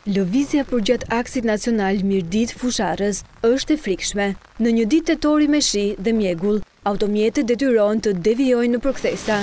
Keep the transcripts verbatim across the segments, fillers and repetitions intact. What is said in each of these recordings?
Lëvizja përgjatë aksit nacional Mirditë-Fushë Arrëz është e frikshme. Në një ditë tetori me shi dhe mjegull, automjetet detyrohen të devijojnë nëpër kthesa.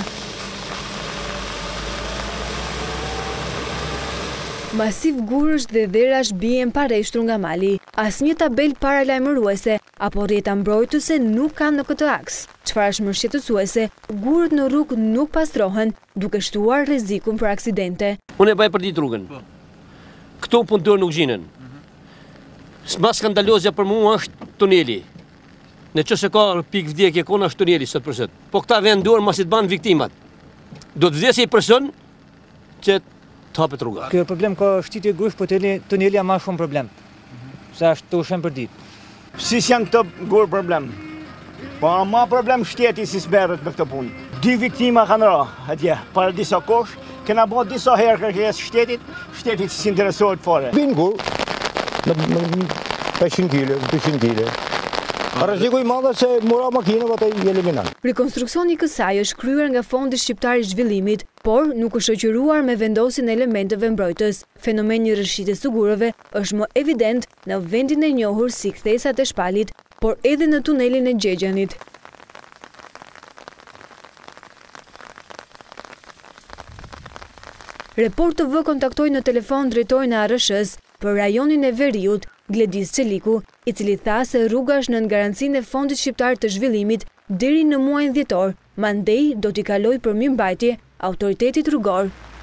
Masivë gurësh dhe dherash bien pareshtur nga mali. Asnjë tabelë paralajmëruese apo rrjeta mbrojtëse nuk kanë në këtë aks. Çfarë është shqetësuese, gurët në rrugë nuk pastrohen, duke shtuar rrezikun për aksidente. Unë e bëj për ditë rrugën. Këto punëtor nuk gjinen. Më skandalozja për mua është tuneli. Në çështë ka pikë vdekje kona është tuneli sot për sot. Po këta vend dorë mos i të banë viktimat. Do të vdesë një person që të hapet rruga. Kjo problem ka shqitje gurësh, po tuneli tuneli ma shumë problem. Se është të ushem për ditë. Si janë këto gurë problem? Po ma problem shteti si smerret me këtë punë. Dy viktima kanë ra atje, para disa kosh, kena bërë disa herë kërkesë shtetit, shteti si interesohet fare. Vinë gurë, në pesëqind kile, dyqind kile. Rrezikuj madhe se mura makinën atë i eliminon. Rekonstruksioni i kësaj është kryer nga Fondi Shqiptar i Zhvillimit, por nuk është shoqëruar me vendosjen e elementeve mbrojtës. Fenomeni i rrëshqitjes së gurëve është më evident në vendin e njohur si kthesat e Shpalit, por edhe në tunelin e Gjegjanit. Report T V kontaktoi në telefon drejtorin e A R S-s për rajonin e Veriut, Gledis Çeliku, i cili tha se rruga është nën garancinë e Fondit Shqiptar të Zhvillimit deri në muajin dhjetor, mandej do t'i kalojë për mirëmbajtje autoritetit rrugor.